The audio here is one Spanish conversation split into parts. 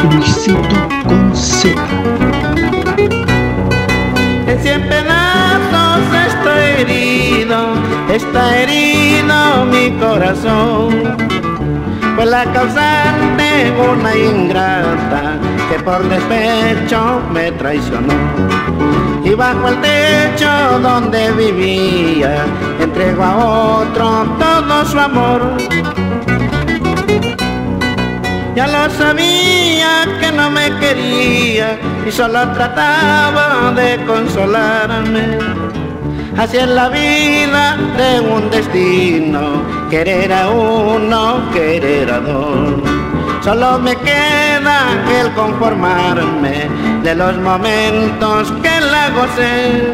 Luisito con Z. En 100 pedazos está herido mi corazón. Fue la causante una ingrata que por despecho me traicionó. Y bajo el techo donde vivía entregó a otro todo su amor. Ya lo sabía que no me quería y solo trataba de consolarme. Así es la vida de un destino, querer a uno, querer a dos. Solo me queda el conformarme de los momentos que la gocé.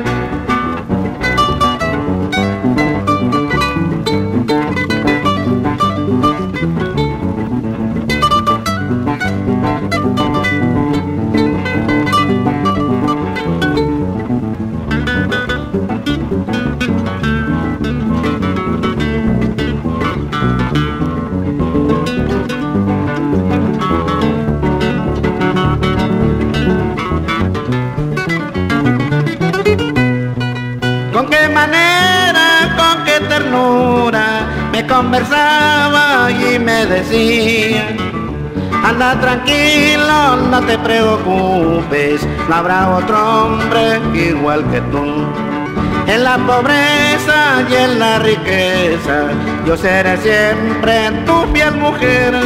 Con qué manera, con qué ternura me conversaba y me decía: anda tranquilo, no te preocupes, no habrá otro hombre igual que tú. En la pobreza y en la riqueza yo seré siempre tu fiel mujer.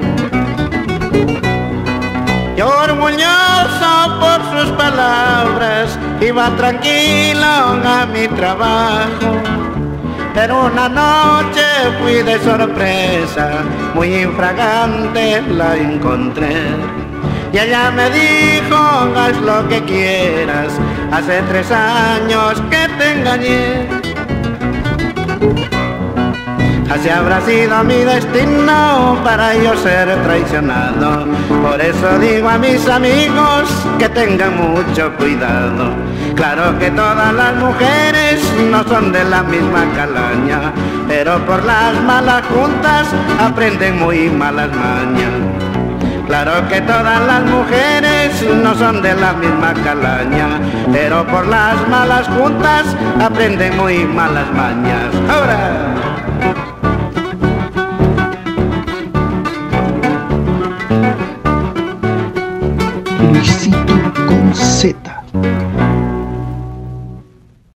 Yo orgulloso por sus palabras iba tranquilo a mi trabajo, pero una noche fui de sorpresa, muy infragante la encontré. Y ella me dijo: haz lo que quieras, hace 3 años que te engañé. Así habrá sido mi destino para yo ser traicionado. Por eso digo a mis amigos que tengan mucho cuidado. Claro que todas las mujeres no son de la misma calaña, pero por las malas juntas aprenden muy malas mañas. Claro que todas las mujeres no son de la misma calaña, pero por las malas juntas aprenden muy malas mañas. ¡Ahora! Luisito con Z.